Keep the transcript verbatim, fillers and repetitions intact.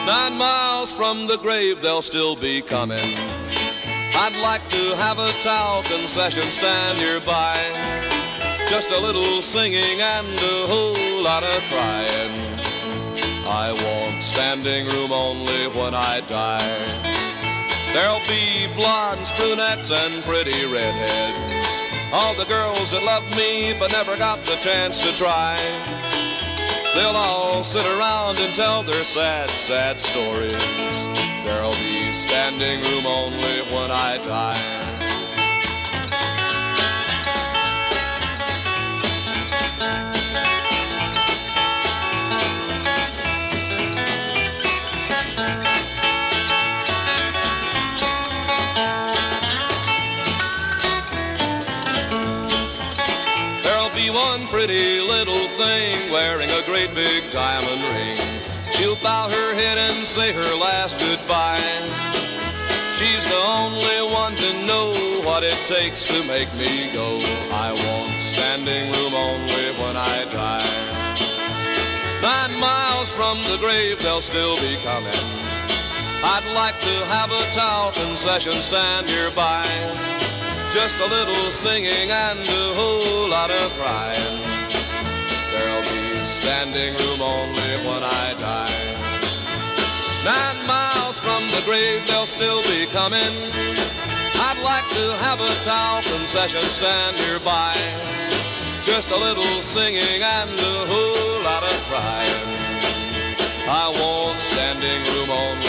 Nine miles from the grave they'll still be coming. I'd like to have a towel concession stand nearby. Just a little singing and a whole lot of crying. I want standing room only when I die. There'll be blondes, brunettes, and pretty redheads. All the girls that loved me but never got the chance to try. They'll all sit around and tell their sad, sad stories. There'll be standing room only when I die. One pretty little thing wearing a great big diamond ring. She'll bow her head and say her last goodbye. She's the only one to know what it takes to make me go. I want standing room only when I die. Nine miles from the grave they'll still be coming. I'd like to have a towel concession stand nearby. Just a little singing and a whole lot of crying. There'll be standing room only when I die. Nine miles from the grave they'll still be coming. I'd like to have a towel concession stand nearby. Just a little singing and a whole lot of crying. I want standing room only